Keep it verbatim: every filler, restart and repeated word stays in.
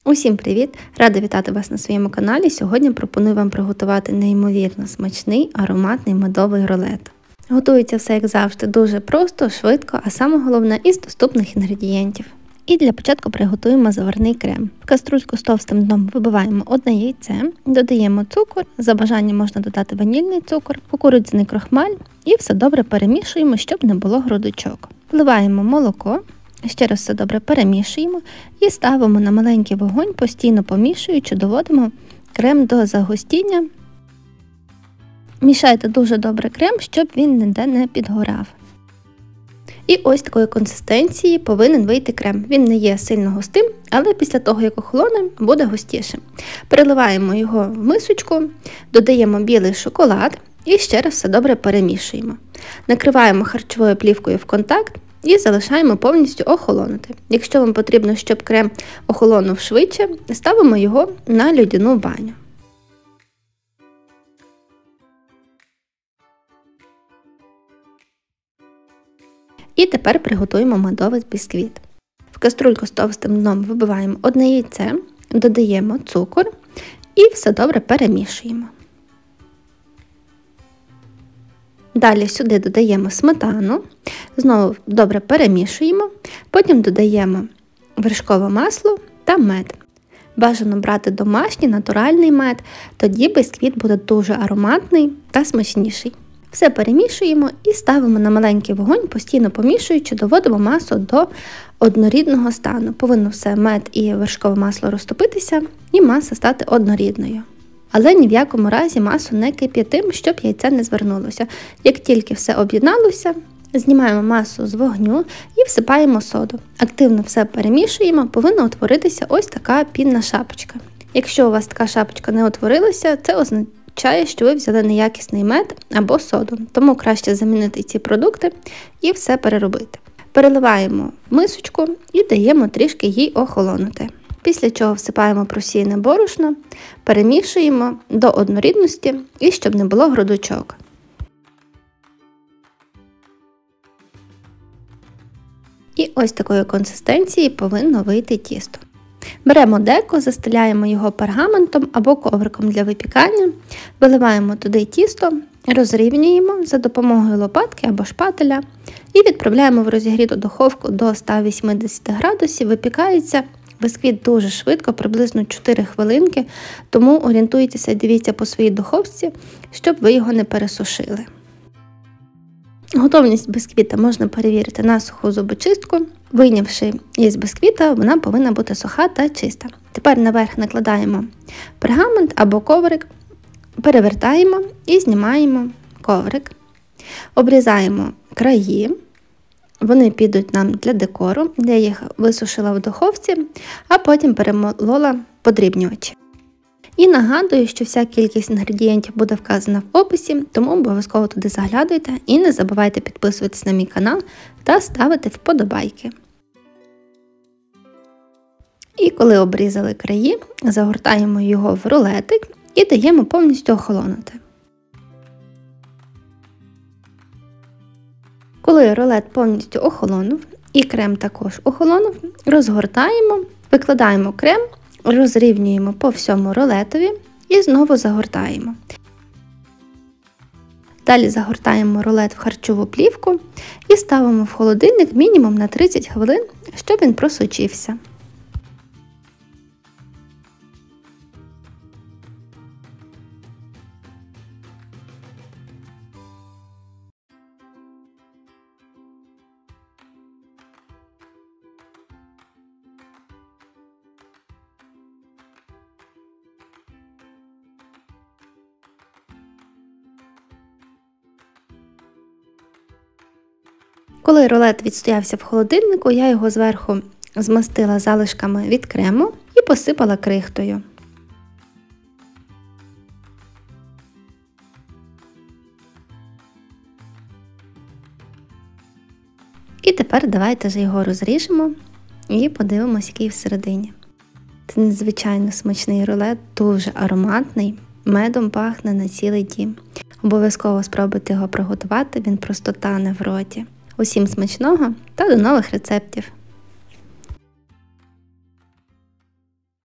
Усім привіт! Рада вітати вас на своєму каналі. Сьогодні пропоную вам приготувати неймовірно смачний ароматний медовий рулет. Готується все, як завжди, дуже просто, швидко, а саме головне із доступних інгредієнтів. І для початку приготуємо заварний крем. В каструльку з товстим дном вибиваємо одне яйце, додаємо цукор, за бажанням можна додати ванільний цукор, кукурудзяний крохмаль і все добре перемішуємо, щоб не було грудочок. Вливаємо молоко. Ще раз все добре перемішуємо і ставимо на маленький вогонь, постійно помішуючи, доводимо крем до загустіння. Мішайте дуже добре крем, щоб він ніде не підгорав. І ось такої консистенції повинен вийти крем. Він не є сильно густим, але після того, як охолоне, буде густішим. Переливаємо його в мисочку, додаємо білий шоколад і ще раз все добре перемішуємо. Накриваємо харчовою плівкою в контакт і залишаємо повністю охолонути. Якщо вам потрібно, щоб крем охолонув швидше, ставимо його на льодяну баню. І тепер приготуємо медовий бісквіт. В каструльку з товстим дном вибиваємо одне яйце, додаємо цукор і все добре перемішуємо. Далі сюди додаємо сметану, знову добре перемішуємо, потім додаємо вершкове масло та мед. Бажано брати домашній натуральний мед, тоді бісквіт буде дуже ароматний та смачніший. Все перемішуємо і ставимо на маленький вогонь, постійно помішуючи, доводимо масу до однорідного стану. Повинно все мед і вершкове масло розтопитися і маса стати однорідною. Але ні в якому разі масу не кип'ятимо, щоб яйце не звернулося. Як тільки все об'єдналося, знімаємо масу з вогню і всипаємо соду. Активно все перемішуємо, повинна утворитися ось така пінна шапочка. Якщо у вас така шапочка не утворилася, це означає, що ви взяли неякісний мед або соду. Тому краще замінити ці продукти і все переробити. Переливаємо в мисочку і даємо трішки їй охолонути. Після чого всипаємо просіяне борошно, перемішуємо до однорідності і щоб не було грудочок. І ось такої консистенції повинно вийти тісто. Беремо деко, застеляємо його пергаментом або ковриком для випікання, виливаємо туди тісто, розрівнюємо за допомогою лопатки або шпателя і відправляємо в розігріту духовку до ста вісімдесяти градусів, випікається. Бісквіт дуже швидко, приблизно чотири хвилинки, тому орієнтуйтеся і дивіться по своїй духовці, щоб ви його не пересушили. Готовність бісквіта можна перевірити на суху зубочистку. Вийнявши із бісквіта, вона повинна бути суха та чиста. Тепер наверх накладаємо пергамент або коврик, перевертаємо і знімаємо коврик. Обрізаємо краї. Вони підуть нам для декору, я їх висушила в духовці, а потім перемолола подрібнювачі. І нагадую, що вся кількість інгредієнтів буде вказана в описі, тому обов'язково туди заглядуйте і не забувайте підписуватись на мій канал та ставити вподобайки. І коли обрізали краї, загортаємо його в рулетик і даємо повністю охолонути. Коли рулет повністю охолонув і крем також охолонув, розгортаємо, викладаємо крем, розрівнюємо по всьому рулетові і знову загортаємо. Далі загортаємо рулет в харчову плівку і ставимо в холодильник мінімум на тридцять хвилин, щоб він просочився. Коли рулет відстоявся в холодильнику, я його зверху змастила залишками від крему і посипала крихтою. І тепер давайте ж його розріжемо і подивимось, який всередині. Це надзвичайно смачний рулет, дуже ароматний, медом пахне на цілий дім. Обов'язково спробуйте його приготувати, він просто тане в роті. Усім смачного та до нових рецептів!